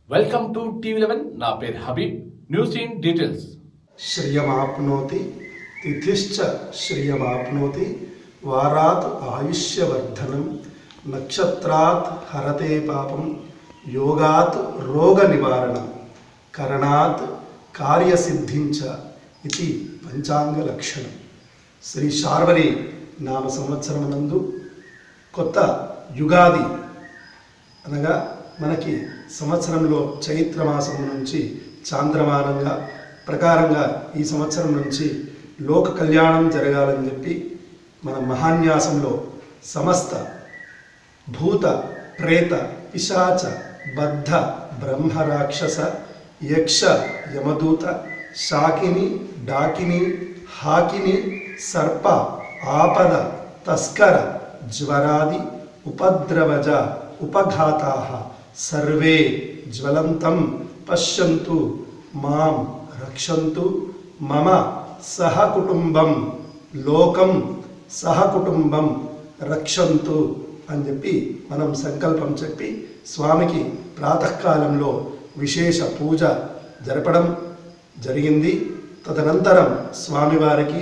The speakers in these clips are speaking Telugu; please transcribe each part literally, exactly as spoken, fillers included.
Welcome to TV eleven. నా పేరు హబీబ్. News in details. శ్రియమాప్నోతి తిథిశ్చ శ్రియమాప్నోతి వారాత్ ఆయుష్యవర్ధనం నక్షత్రాత్ హరతే పాపం యోగాత్ రోగ నివారణం కరణాత్ కార్యసిద్ధించ ఇది పంచాంగ లక్షణం. శ్రీ శార్వరి నామ సంవత్సరమునందు కొత్త యుగాది అనగా మనకి సంవత్సరంలో చైత్రమాసం నుంచి చాంద్రమానంగా ప్రకారంగా ఈ సంవత్సరం నుంచి లోక కళ్యాణం జరగాలని చెప్పి మన మహాన్యాసంలో సమస్త భూత ప్రేత పిశాచ బద్ధ బ్రహ్మరాక్షస యక్ష యమదూత శాకిని డాకిని హాకిని సర్ప ఆపద తస్కర జ్వరాది ఉపద్రవజ ఉపఘాతాః సర్వే జ్వలంతం పశ్యంతు మాం రక్షంతు మమ సహకుటుంబం లోకం సహకుటుంబం రక్షంతు అని చెప్పి మనం సంకల్పం చెప్పి స్వామికి ప్రాతకాలంలో విశేష పూజ జరపడం జరిగింది. తదనంతరం స్వామివారికి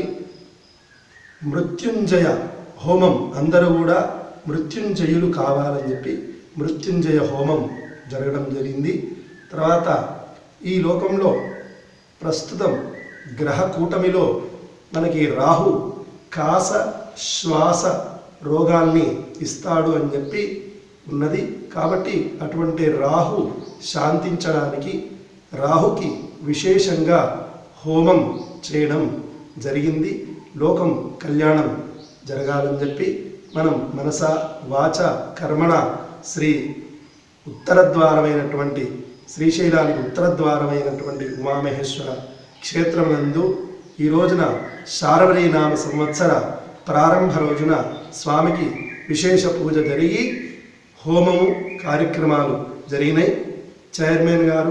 మృత్యుంజయ హోమం, అందరూ కూడా మృత్యుంజయులు కావాలని చెప్పి మృత్యుంజయ హోమం జరగడం జరిగింది. తర్వాత ఈ లోకంలో ప్రస్తుతం గ్రహ కూటమిలో మనకి రాహు కాస శ్వాస రోగాల్ని ఇస్తాడు అని చెప్పి ఉన్నది. కాబట్టి అటువంటి రాహు శాంతించడానికి రాహుకి విశేషంగా హోమం చేయడం జరిగింది. లోకం కళ్యాణం జరగాలని చెప్పి మనం మనస వాచ కర్మణ శ్రీ ఉత్తరద్వారమైనటువంటి శ్రీశైలానికి ఉత్తరద్వారమైనటువంటి ఉమామహేశ్వర క్షేత్రమునందు ఈ రోజున శార్వరి నామ సంవత్సర ప్రారంభ రోజున స్వామికి విశేష పూజ జరిగి హోమము కార్యక్రమాలు జరిగినాయి. చైర్మన్ గారు,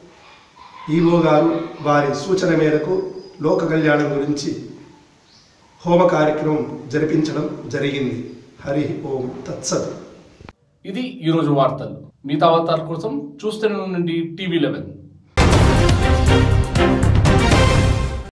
ఈవో గారు వారి సూచన మేరకు లోక కళ్యాణం గురించి హోమ కార్యక్రమం జరిపించడం జరిగింది. హరి ఓం తత్సత్. ఇది ఈరోజు వార్తలు. మిగతా వార్తల కోసం చూస్తూనే ఉండండి టీవీ లెవెన్.